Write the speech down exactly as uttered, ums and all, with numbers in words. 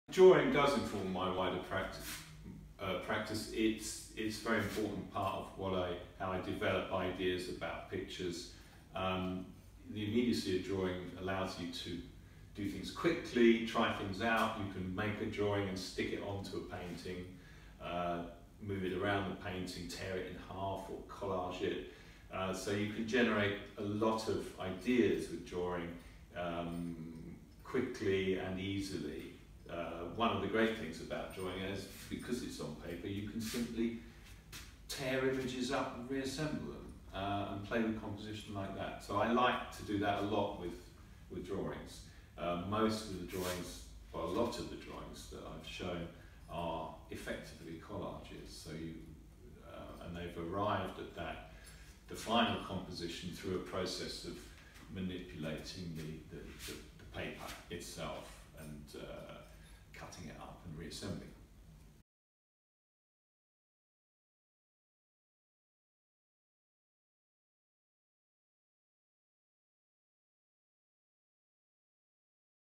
Drawing does inform my wider practice. Uh, practice. It's it's a very important part of what I how I develop ideas about pictures. Um, the immediacy of drawing allows you to do things quickly, try things out. You can make a drawing and stick it onto a painting, uh, move it around the painting, tear it in half or collage it. Uh, so you can generate a lot of ideas with drawing um, quickly and easily. Uh, one of the great things about drawing is because it's on paper, you can simply tear images up and reassemble them uh, and play with composition like that. So I like to do that a lot with, with drawings. Uh, most of the drawings, well, a lot of the drawings that I've shown are effectively collages. So you, uh, and they've arrived at that, the final composition through a process of manipulating the, the, the, the paper itself and uh, cutting it up and reassembling.